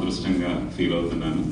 అదృష్టంగా ఫీల్ అవుతున్నాను.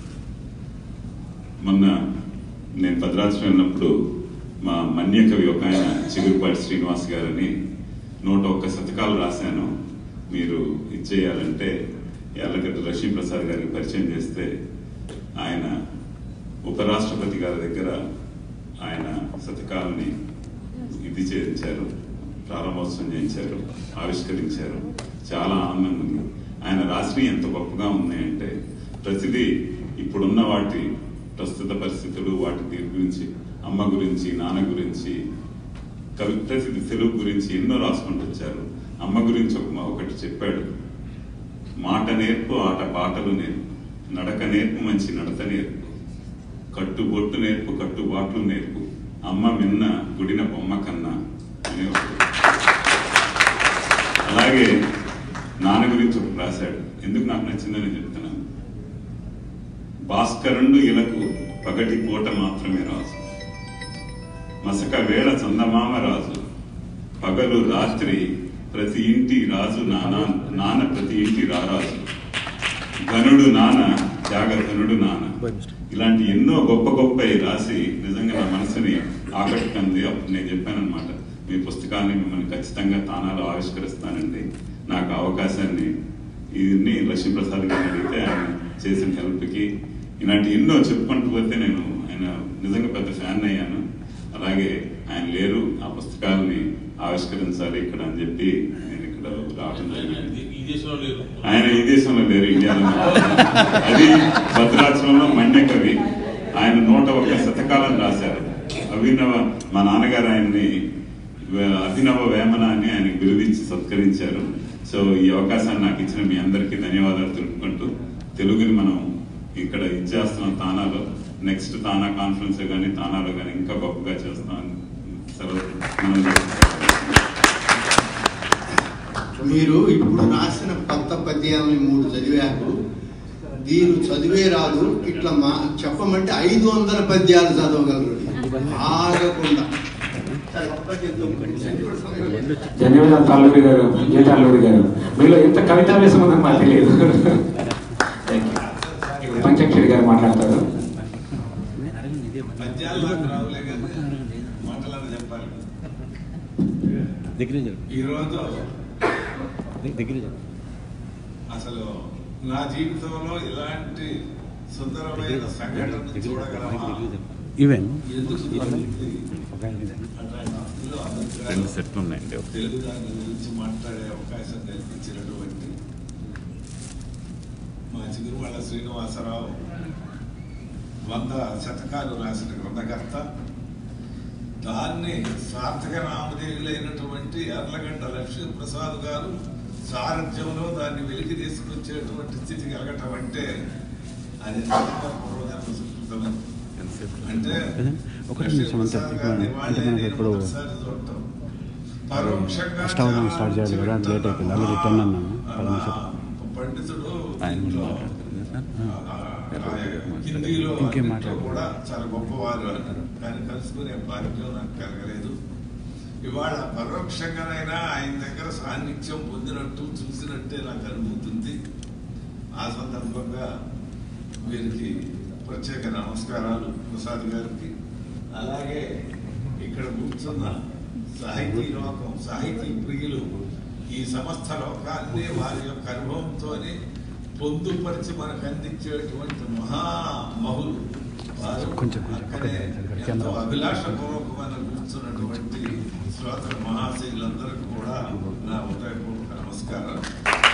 మొన్న నేను భద్రాచలం వెళ్ళినప్పుడు మా మన్య కవి ఒక ఆయన చిగురుపాటి శ్రీనివాస్ గారని 101 శతకాలు రాశాను, మీరు ఇచ్చేయాలంటే యార్లగడ్డ లక్ష్మీప్రసాద్ గారికి పరిచయం చేస్తే ఆయన ఉపరాష్ట్రపతి గారి దగ్గర ఆయన శతకాలని ఇది చేయించారు, ప్రారంభోత్సవం చేయించారు, ఆవిష్కరించారు. చాలా ఆనందంగా ఉంది. ఆయన రాసినవి ఎంత గొప్పగా ఉన్నాయంటే ప్రతిదీ ఇప్పుడున్న వాటి ప్రస్తుత పరిస్థితులు, వాటి తీరు గురించి, అమ్మ గురించి, నాన్న గురించి, కవి ప్రతిదీ తెలుగు గురించి ఎన్నో రాసుకుంటూ వచ్చారు. అమ్మ గురించి ఒకటి చెప్పాడు, మాట నేర్పు ఆట పాటలు నేర్పు, నడక నేర్పు మంచి నడత నేర్పు, కట్టుబొట్టు నేర్పు కట్టుబాట్లు నేర్పు, అమ్మ మిన్న గుడిన బొమ్మ కన్నా అనే. అలాగే నాన్న గురించి ఒకటి రాశాడు, ఎందుకు నాకు నచ్చిందని చెప్తున్నాను. భాస్కరుండు ఇలకు పగటి పూట మాత్రమే రాజు, మసక వేళ చందమామ రాజు, పగలు రాత్రి ప్రతి ఇంటి రాజు నాన్న ప్రతి ఇంటి రారాజు, ధనుడు నాన్న త్యాగధనుడు నాన్న. ఇలాంటి ఎన్నో గొప్ప గొప్ప రాసి నిజంగా నా మనసుని ఆకట్టుకుంది. అప్పుడు నేను చెప్పానమాట, మీ పుస్తకాన్ని మిమ్మల్ని ఖచ్చితంగా తానాలో ఆవిష్కరిస్తానండి. నాకు అవకాశాన్ని ఇది లక్ష్మీప్రసాద్ గారిని అడిగితే ఆయన చేసిన హెల్ప్కి ఇలాంటి ఎన్నో చెప్పుకుంటూ పోతే నేను ఆయన నిజంగా పెద్ద ఫ్యాన్ అయ్యాను. అలాగే ఆయన లేరు, ఆ పుస్తకాలని ఆవిష్కరించాలి ఇక్కడ అని చెప్పి నేను ఇక్కడ రావడం జరిగింది. ఆయన ఈ దేశంలో లేరు, ఇండియాలో. అది భద్రాచలంలో మన్య కవి. ఆయన 101 శతకాలను రాశారు. మా నాన్నగారు ఆయన్ని అభినవ వేమన అని ఆయనకు బిరుదించి సత్కరించారు. సో ఈ అవకాశాన్ని నాకు ఇచ్చిన మీ అందరికీ ధన్యవాదాలు తెలుపుకుంటూ, తెలుగుని మనం ఇక్కడ ఇచ్చేస్తున్నాం తానాలో. నెక్స్ట్ తానా కాన్ఫరెన్స్ కానీ తానాలో కానీ ఇంకా గొప్పగా చేస్తామని మీరు ఇప్పుడు రాసిన కొత్త పద్యాలని 3 చదివారు. దీని చదివే రాదు, ఇట్లా చెప్పమంటే 500 పద్యాలు చదవగలరు ఆగకుండా. ధన్యవాదాలు తాళ్ళూరి గారు, తాళ్ళూరి గారు. మీలో ఎంత కవితా వేసం ఉందని మాకు తెలియదు. పంచాక్షరి గారు మాట్లాడతారు. ఈరోజు అసలు నా జీవితంలో ఇలాంటి సుందరమైన సంఘటన చూడగలమా? తెలుగు దాని గురించి మాట్లాడే అవకాశం కల్పించినటువంటి మా చిగురువాళ్ళ శ్రీనివాసరావు 100 శతకాలు రాసిన గ్రంథకర్త. దాన్ని సార్థక నామధేయులైనటువంటి యార్లగడ్డ లక్ష్మీప్రసాద్ గారు సారథ్యంలో దాన్ని వెలికి తీసుకొచ్చేటువంటి స్థితి కలగటం అంటే అది అంటే పండితుడు హిందీలో కూడా చాలా గొప్పవారు అన్నారు, కానీ కలుసుకునే భాగ్యం నాకు కలగలేదు. ఇవాళ పరోక్షంగానైనా ఆయన దగ్గర సాన్నిధ్యం పొందినట్టు చూసినట్టే నాకు అనుభూతుంది. ఆ సందర్భంగా వీరికి ప్రత్యేక నమస్కారాలు ప్రసాద్ గారికి. అలాగే ఇక్కడ కూర్చున్న సాహితీ లోకం, సాహితీ ప్రియులు, ఈ సమస్త లోకాన్ని వారి యొక్క అనుభవంతోనే పొందుపరిచి మనకు అందించేటువంటి మహామహులు వారు. అక్కడే ఎంతో అభిలాషపూర్వకమైన కూర్చున్నటువంటి శ్రోతల మహాశయులందరికీ కూడా నా హృదయపూర్వక నమస్కారాలు.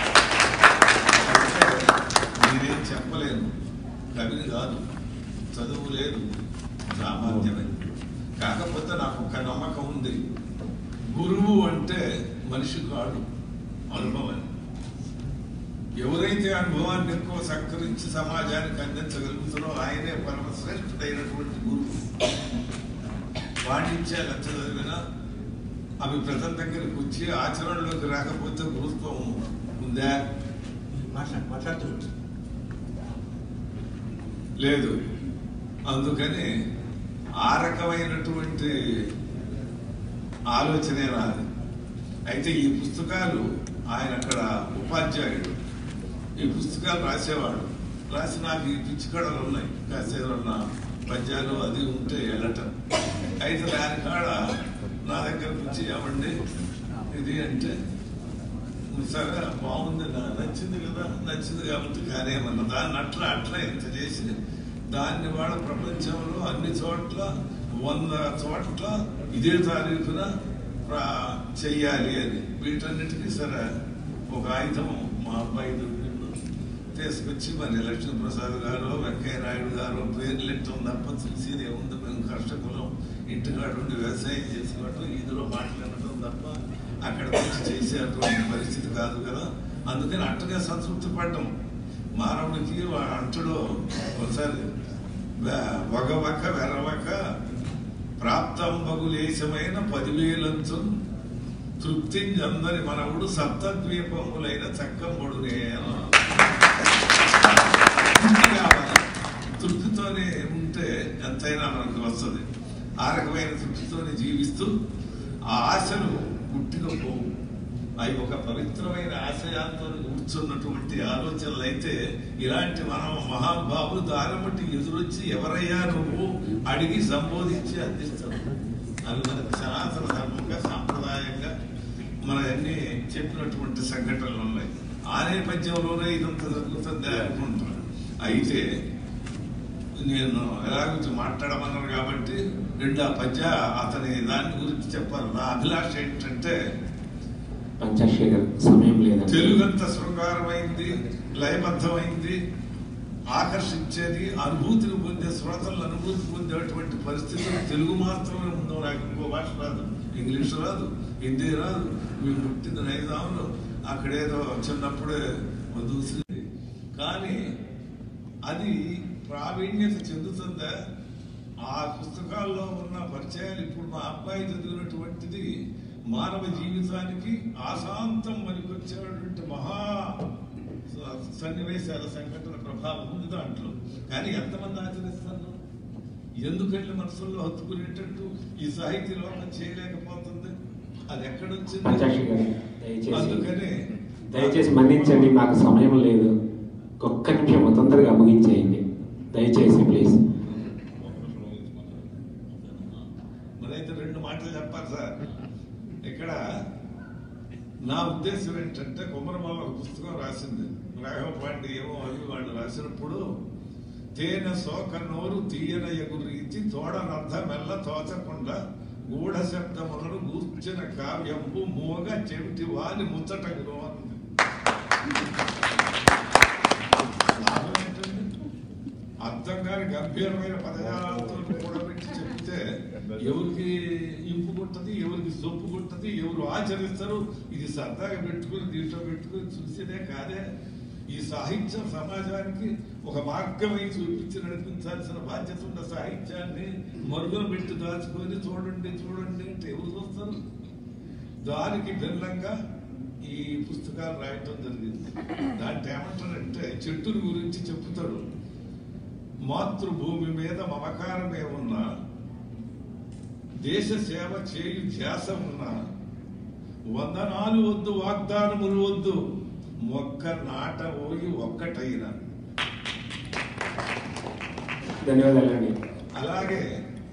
నేనేం చెప్పలేను, కవిని కాదు, చదువు లేదు, సామాన్యమే. కాకపోతే నాకు ఒక నమ్మకం ఉంది, గురువు అంటే మనిషి కాడు, అనుభవం. ఎవరైతే అనుభవాన్ని ఎక్కువ సత్కరించి సమాజానికి అందించగలుగుతారో ఆయనే పరమశ్రేష్ఠుడైనటువంటి గురువు. పాండిత్యాలు ఎంత చదివినా అవి ప్రజల దగ్గరికి వచ్చి ఆచరణలోకి రాకపోతే గురుత్వం ఉందా? మాట్లాడుతుంది లేదు. అందుకని ఆ రకమైనటువంటి ఆలోచనే రాదు. అయితే ఈ పుస్తకాలు ఆయన అక్కడ ఉపాధ్యాయుడు ఈ పుస్తకాలు రాసేవాడు. రాసి నాకు ఈ పిచ్చికడలు ఉన్నాయి, కాసేపు ఉన్న పద్యాలు అది ఉంటే వెళ్ళటం. అయితే దాని కాడ నా దగ్గరకు వచ్చి ఏమండి ఇది అంటే, సరే బాగుంది, నచ్చింది కదా, నచ్చింది కాబట్టి కానేమన్నా దాన్ని అట్లా ఇంత చేసి దాన్ని వాడు ప్రపంచంలో అన్ని చోట్ల 100 చోట్ల ఇదే తారీఖున చెయ్యాలి అని. వీటన్నిటికీ సరే ఒక ఆయుధం మా అబ్బాయి తీసుకొచ్చి మరి లక్ష్మీప్రసాద్ గారు, వెంకయ్య నాయుడు గారు పేర్లు ఎట్టం తప్ప చూసేది ఏముంది, మేము కష్టకులం, ఇంటికాడ ఉండి వ్యవసాయం చేసుకోవటం, ఇదిలో మాట్లాడటం తప్ప అక్కడ వచ్చి చేసేటువంటి పరిస్థితి కాదు కదా. అందుకని అట్టగా సంతృప్తి పడ్డం. మానవుడికి అంటడు ఒకసారి వగవక వెరవక ప్రాప్తంబగులేశమైన 10,000 తృప్తింజందరి మనవుడు సప్తద్వీపములైన చక్కంబడునే. తృప్తితోనే ఉంటే ఎంతైనా మనకు వస్తుంది. ఆ రకమైన తృప్తితోనే జీవిస్తూ ఆ ఆశలు పుట్టిగా పోవు. అవి ఒక పవిత్రమైన ఆశయాలతో కూర్చున్నటువంటి ఆలోచనలు అయితే ఇలాంటి మనం మహానుభావులు దాని బట్టి ఎదురొచ్చి ఎవరయ్యా నువ్వు అడిగి సంబోధించి అందిస్తారు. అవి మనకు సనాతన ధర్మంగా సాంప్రదాయంగా మన అన్ని చెప్పినటువంటి సంఘటనలు ఉన్నాయి. ఆ నేపథ్యంలోనే ఇదంతా జరుగుతుంది అనుకుంటున్నాను. అయితే నేను ఎలాగో మాట్లాడమన్నారు కాబట్టి రెండు ఆ పద్య అతని దాని గురించి చెప్పాలి. నా అభిలాష ఏంటంటే సమయం లేదు. తెలుగంత శృంగారమైంది, లయబద్ధమైంది, ఆకర్షించేది, అనుభూతిని పొందే శ్రోతలను అనుభూతి పొందేటువంటి పరిస్థితులు తెలుగు మాత్రమే ఉందో. నాకు ఇంకో భాష రాదు, ఇంగ్లీష్ రాదు, హిందీ రాదు. మేము పుట్టింది నైజాంలో, అక్కడేదో చిన్నప్పుడే దూసింది. కానీ అది ప్రావీణ్యత చెందుతుందా? ఆ పుస్తకాల్లో ఉన్న పరిచయాలు ఇప్పుడు మా అబ్బాయి చదివినటువంటిది మానవ జీవితానికి ఆశాంతం పనికొచ్చేటువంటి మహా సన్నివేశాల సంఘటన ప్రభావం ఉంది దాంట్లో. కానీ ఎంతమంది ఆచరిస్తారు? ఎందుకంటే మనసుల్లో హత్తుకునేటట్టు ఈ సాహిత్య లోకం చేయలేకపోతుంది. అది ఎక్కడొచ్చింది? అందుకనే దయచేసి మన్నించండి, మాకు సమయం లేదు. ఒక్క నిమిషం తొందరగా ముగించేయండి దయచేసి ప్లీజ్. మరైతే 2 మాటలు చెప్పాలి సార్. ఇక్కడ నా ఉద్దేశం ఏంటంటే, కుమ్మరమల్ల ఒక పుస్తకం రాసింది, రాఘవపాండి ఏమో అవి వాళ్ళు రాసినప్పుడు, తేనె సోక నోరు తీయన ఎగురీతి తోడనర్థ మెల్ల తోచకుండా గూఢ శబ్దములను గూర్చిన కావ్యంబు మోగ చెవిటి వాలి ముచ్చటగును అంది. లాభం ఏంటండి? అర్థం కాని గంభీరమైన పదజాలతో కూడబెట్టి చెప్తే ఎవరికి ఇంపు కొట్టది, ఎవరికి సొప్పు కొట్టది, ఎవరు ఆచరిస్తారు? ఇది సరదాగా పెట్టుకుని దీంట్లో పెట్టుకుని చూసేదే కాదే. ఈ సాహిత్యం సమాజానికి ఒక మార్గమై చూపించి నడిపించాల్సిన బాధ్యత ఉన్న సాహిత్యాన్ని మరుగున పెట్టి దాచుకొని చూడండి చూడండి అంటే ఎవరు చూస్తారు? దానికి భిన్నంగా ఈ పుస్తకాలు రాయటం జరిగింది. దాంట్లో ఏమంటారంటే, చెట్టుల గురించి చెప్తాడు. మాతృభూమి మీద మమకారమే ఉన్న, దేశ సేవ చేయు ధ్యాస ఉన్న, వందనాలు వద్దు వాగ్దానములు వద్దు, మొక్క నాట పోయి ఒక్కటైన. ధన్యవాదాలండి. అలాగే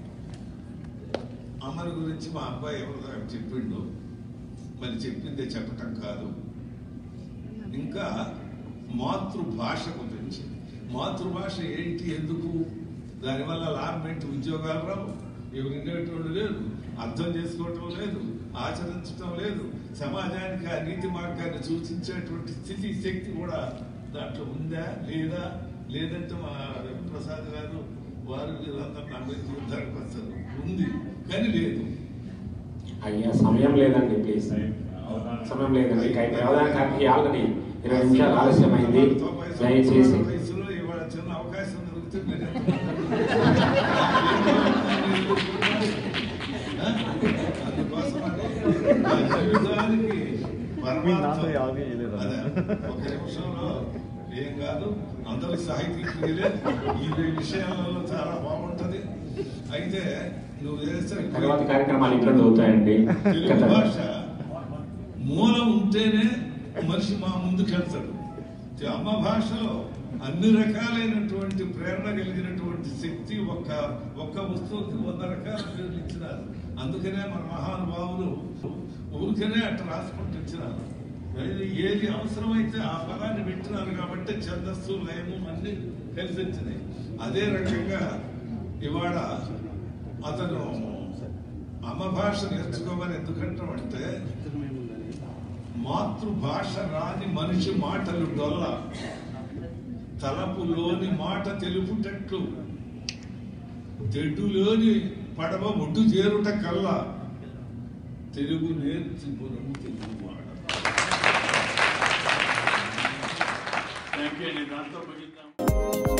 అమర్ గురించి మా అబ్బాయి ఎవరు చెప్పిండు, మరి చెప్పిందే చెప్పటం కాదు. ఇంకా మాతృభాష గురించి, మాతృభాష ఏంటి, ఎందుకు, దానివల్ల లాభం ఏంటి? ఉద్యోగాలు రావు, ఎవరు వినేటోళ్ళు లేదు, అర్థం చేసుకోవటం లేదు, ఆచరించటం లేదు, సమాజానికి ఆ నీతి మార్గాన్ని సూచించేటువంటి స్థితి శక్తి కూడా దాంట్లో ఉందా లేదా? లేదంటే మా రవిప్రసాద్ గారు వారు వీళ్ళందరూ నా మీద యుద్ధానికి వస్తారు. ఉంది కానీ లేదు. అయ్యా సమయం లేదండి, ప్లీజ్ సమయం లేదండి. వ్యవధానానికి ఆల్రెడీ 20 నిమిషాలు ఆలస్యమైంది. దయచేసి వయసులో ఇవాళ చిన్న అవకాశం దొరుకుతుంది. జీవితానికి ఒక నిమిషంలో ఏం కాదు, అందరూ సాహిత్యలే ఈ విషయాలలో చాలా బాగుంటది. అయితే నువ్వు చేస్తే తర్వాత కార్యక్రమాలు ఇక్కడ అవుతాయండి. తెలుగు భాష మూలం ఉంటేనే మనిషి మా ముందుకెళ్తాడు. అమ్మ భాషలో అన్ని రకాలైనటువంటి ప్రేరణ కలిగినటువంటి శక్తి ఒక్క వస్తువుకి 100 రకాల పేర్లు ఇచ్చినారు. అందుకనే మన మహానుభావులు ఊరికనే అట్లా రాసుకుంటూ ఇచ్చినారు. ఏది అవసరమైతే ఆ పదాన్ని పెట్టినారు కాబట్టి ఛందస్సు లయము అన్ని కలిసి వచ్చినాయి. అదే రకంగా ఇవాళ అతను అమ్మ భాష నేర్చుకోమని ఎందుకంటామంటే మాతృభాష రాని మనిషి మాటలు డొల్ల, తలపులోని మాట తెలుపుటట్లు, తెడ్డులోని పడవ ఒడ్డు చేరుట కల్లా తెలుగు నేర్చుకును తెలుగువాడ. దాంతో ముగిద్దాం.